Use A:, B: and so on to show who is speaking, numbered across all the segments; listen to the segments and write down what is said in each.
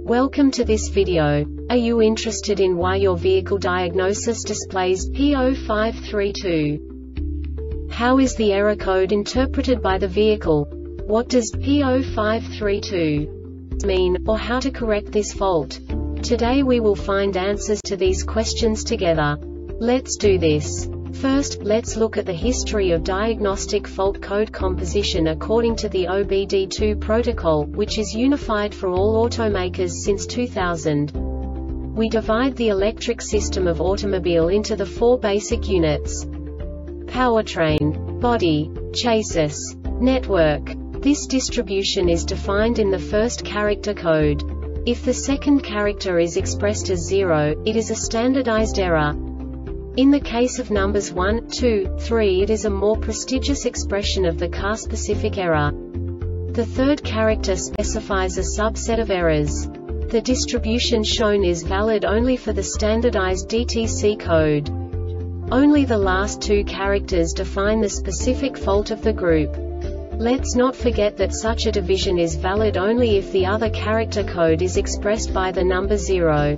A: Welcome to this video. Are you interested in why your vehicle diagnosis displays P0532? How is the error code interpreted by the vehicle? What does P0532 mean, or how to correct this fault? Today we will find answers to these questions together. Let's do this. First, let's look at the history of diagnostic fault code composition according to the OBD2 protocol, which is unified for all automakers since 2000. We divide the electric system of automobile into the four basic units: powertrain, body, chassis, network. This distribution is defined in the first character code. If the second character is expressed as 0, it is a standardized error. In the case of numbers 1, 2, 3, it is a more prestigious expression of the car-specific error. The third character specifies a subset of errors. The distribution shown is valid only for the standardized DTC code. Only the last two characters define the specific fault of the group. Let's not forget that such a division is valid only if the other character code is expressed by the number 0.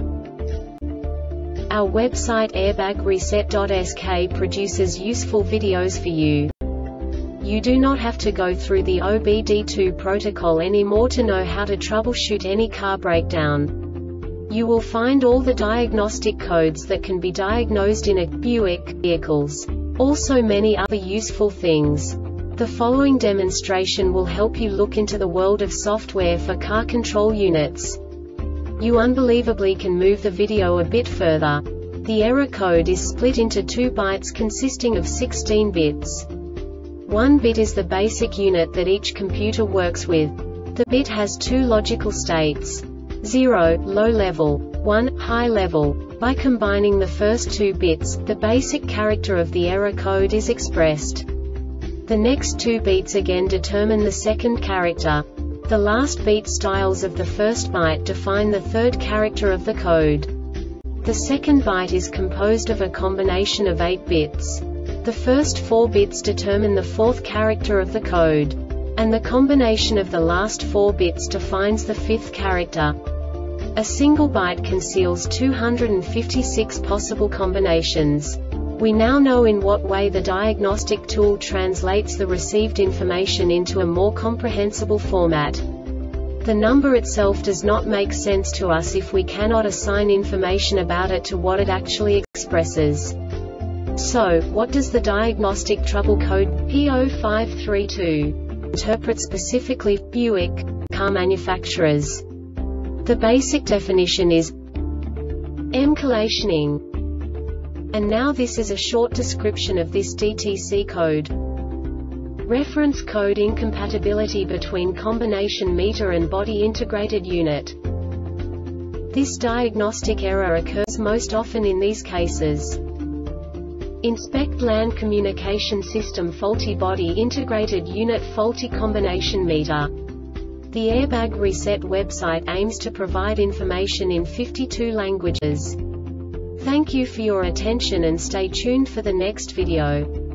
A: Our website airbagreset.sk produces useful videos for you. You do not have to go through the OBD2 protocol anymore to know how to troubleshoot any car breakdown. You will find all the diagnostic codes that can be diagnosed in a Buick vehicles. Also many other useful things. The following demonstration will help you look into the world of software for car control units. You unbelievably can move the video a bit further. The error code is split into 2 bytes consisting of 16 bits. 1 bit is the basic unit that each computer works with. The bit has 2 logical states: 0, low level, 1, high level. By combining the first 2 bits, the basic character of the error code is expressed. The next 2 beats again determine the second character. The last beat styles of the first byte define the third character of the code. The second byte is composed of a combination of 8 bits. The first 4 bits determine the fourth character of the code. And the combination of the last 4 bits defines the fifth character. A single byte conceals 256 possible combinations. We now know in what way the diagnostic tool translates the received information into a more comprehensible format. The number itself does not make sense to us if we cannot assign information about it to what it actually expresses. So, what does the diagnostic trouble code P0532 interpret specifically for Buick car manufacturers? The basic definition is M-collationing. And now this is a short description of this DTC code. Reference code incompatibility between combination meter and body integrated unit. This diagnostic error occurs most often in these cases: Inspect LAN communication system faulty body integrated unit faulty combination meter. The Airbag Reset website aims to provide information in 52 languages. Thank you for your attention and stay tuned for the next video.